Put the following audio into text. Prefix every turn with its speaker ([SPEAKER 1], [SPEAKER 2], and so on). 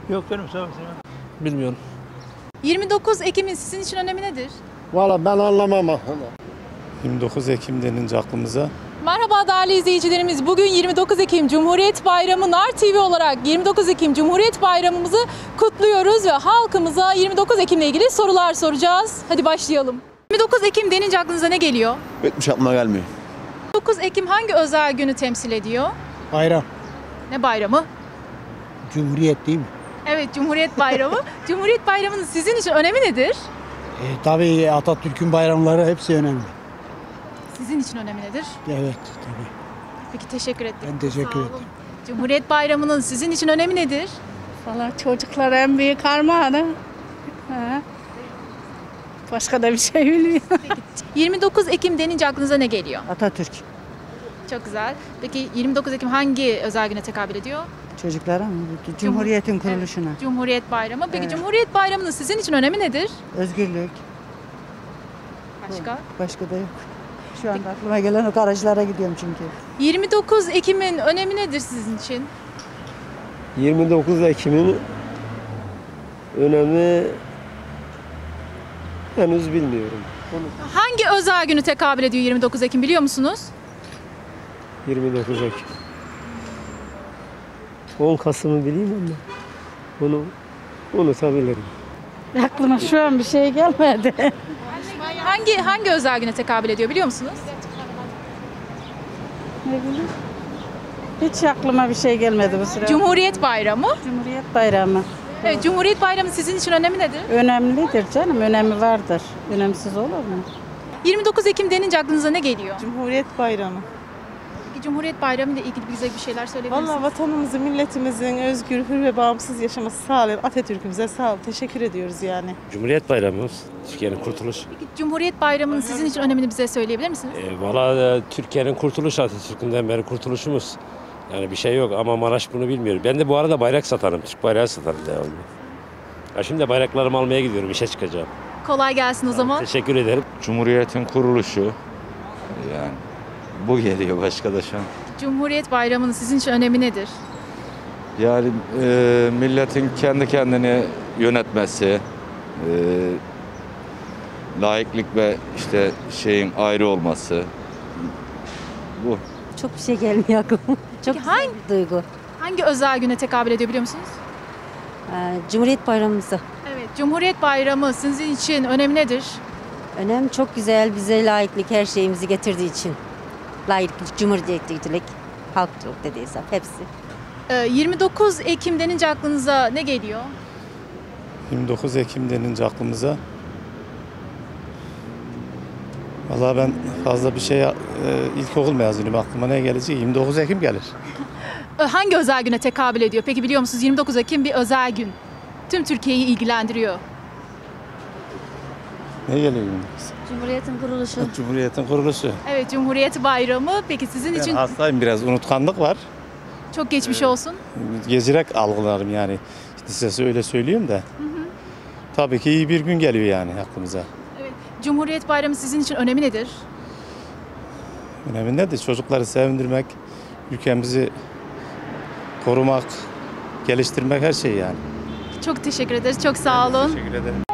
[SPEAKER 1] Yok canım sağ olasın.
[SPEAKER 2] Bilmiyorum.
[SPEAKER 3] 29 Ekim'in sizin için önemi nedir?
[SPEAKER 4] Valla ben anlamam.
[SPEAKER 5] 29 Ekim denince aklımıza
[SPEAKER 3] Merhaba değerli izleyicilerimiz. Bugün 29 Ekim Cumhuriyet Bayramı. Nar TV olarak 29 Ekim Cumhuriyet Bayramımızı kutluyoruz ve halkımıza 29 Ekim'le ilgili sorular soracağız. Hadi başlayalım. 29 Ekim denince aklınıza ne geliyor?
[SPEAKER 6] Hiçbir şey aklıma gelmiyor.
[SPEAKER 3] 29 Ekim hangi özel günü temsil ediyor?
[SPEAKER 4] Bayram.
[SPEAKER 3] Ne bayramı?
[SPEAKER 4] Cumhuriyet değil mi?
[SPEAKER 3] Evet, Cumhuriyet Bayramı. Cumhuriyet Bayramı'nın sizin için önemi nedir?
[SPEAKER 4] Tabii Atatürk'ün bayramları hepsi önemli.
[SPEAKER 3] Sizin için önemi nedir?
[SPEAKER 4] Evet tabii.
[SPEAKER 3] Peki teşekkür ettim.
[SPEAKER 4] Ben teşekkür
[SPEAKER 3] Sağ olun.
[SPEAKER 4] ederim.
[SPEAKER 3] Cumhuriyet Bayramı'nın sizin için önemi nedir?
[SPEAKER 7] Valla çocuklar en büyük armağanı. Ha. Başka da bir şey bilmiyorum.
[SPEAKER 3] 29 Ekim denince aklınıza ne geliyor?
[SPEAKER 8] Atatürk
[SPEAKER 3] Çok güzel. Peki 29 Ekim hangi özel güne tekabül ediyor?
[SPEAKER 8] çocuklara mı? Cumhuriyetin
[SPEAKER 3] Evet,
[SPEAKER 8] kuruluşuna.
[SPEAKER 3] Cumhuriyet Bayramı. Peki
[SPEAKER 8] Evet.
[SPEAKER 3] Cumhuriyet Bayramı'nın sizin için önemi nedir?
[SPEAKER 8] Özgürlük.
[SPEAKER 3] Başka?
[SPEAKER 8] Başka da yok. Şu anda aklıma gelen o garajlara gidiyorum çünkü.
[SPEAKER 3] 29 Ekim'in önemi nedir sizin için?
[SPEAKER 9] 29 Ekim'in önemi henüz bilmiyorum.
[SPEAKER 3] Hangi özel günü tekabül ediyor 29 Ekim biliyor musunuz?
[SPEAKER 9] 29 Ekim. 10 Kasım'ı bileyim ama onu unutabilirim.
[SPEAKER 7] Aklıma şu an bir şey gelmedi.
[SPEAKER 3] Hangi özel güne tekabül ediyor biliyor musunuz?
[SPEAKER 7] Ne bileyim. Hiç aklıma bir şey gelmedi bu sıra.
[SPEAKER 3] Cumhuriyet Bayramı.
[SPEAKER 7] Cumhuriyet Bayramı.
[SPEAKER 3] Evet, Cumhuriyet Bayramı sizin için önemi nedir?
[SPEAKER 7] Önemlidir canım, önemi vardır. Önemsiz olur mu?
[SPEAKER 3] 29 Ekim denince aklınıza ne geliyor?
[SPEAKER 10] Cumhuriyet Bayramı.
[SPEAKER 3] Peki Cumhuriyet Bayramı ile ilgili bize bir şeyler söyleyebilir misiniz?
[SPEAKER 10] Vallahi vatanımızın, milletimizin özgür, hür ve bağımsız yaşaması sağlayan Atatürk'ümüze sağ ol. Teşekkür ediyoruz yani.
[SPEAKER 2] Cumhuriyet Bayramımız, Türkiye'nin kurtuluşu.
[SPEAKER 3] Peki Cumhuriyet Bayramı'nın sizin için önemini bize söyleyebilir misiniz?
[SPEAKER 2] Valla Türkiye'nin kurtuluşu, Atatürk'ünden beri kurtuluşumuz. Yani bir şey yok ama Maraş bunu bilmiyor. Ben de bu arada bayrak satarım, Türk bayrağı satarım devamlı. Ya şimdi de bayraklarımı almaya gidiyorum, işe çıkacağım.
[SPEAKER 3] Kolay gelsin o zaman.
[SPEAKER 2] Teşekkür ederim.
[SPEAKER 11] Cumhuriyetin kuruluşu, yani bu geliyor, başka da şu an.
[SPEAKER 3] Cumhuriyet Bayramı'nın sizin için önemi nedir?
[SPEAKER 11] Yani milletin kendi kendini yönetmesi, laiklik ve işte şeyin ayrı olması, bu.
[SPEAKER 8] Çok bir şey gelmiyor aklıma. Çok
[SPEAKER 3] Peki
[SPEAKER 8] güzel bir duygu.
[SPEAKER 3] Hangi özel güne tekabül ediyor biliyor musunuz?
[SPEAKER 8] Cumhuriyet Bayramımızda.
[SPEAKER 3] Evet, Cumhuriyet Bayramı sizin için önemi nedir?
[SPEAKER 8] Önem çok güzel, bize laiklik her şeyimizi getirdiği için. Laiklik, cumhuriyetçilik, halkçılık dediği hesap hepsi.
[SPEAKER 3] 29 Ekim denince aklınıza ne geliyor?
[SPEAKER 5] 29 Ekim denince aklımıza vallahi ben fazla bir şey ilkokul mezunuyum, aklıma ne gelecek? 29 Ekim gelir.
[SPEAKER 3] Hangi özel güne tekabül ediyor? Peki biliyor musunuz 29 Ekim bir özel gün. Tüm Türkiye'yi ilgilendiriyor.
[SPEAKER 5] Ne geliyor 29?
[SPEAKER 8] Cumhuriyetin kuruluşu.
[SPEAKER 5] Cumhuriyetin kuruluşu.
[SPEAKER 3] Evet, Cumhuriyet Bayramı. Peki sizin
[SPEAKER 5] Ben
[SPEAKER 3] için
[SPEAKER 5] hastayım, biraz unutkanlık var.
[SPEAKER 3] çok geçmiş olsun.
[SPEAKER 5] Gezerek algılarım yani. İşte size öyle söyleyeyim de. Tabii ki iyi bir gün geliyor yani aklımıza.
[SPEAKER 3] Evet. Cumhuriyet Bayramı sizin için önemi nedir?
[SPEAKER 5] Önemli nedir? Çocukları sevindirmek, ülkemizi korumak, geliştirmek her şey yani.
[SPEAKER 3] Çok teşekkür ederiz. Çok sağ olun.
[SPEAKER 5] Teşekkür ederim.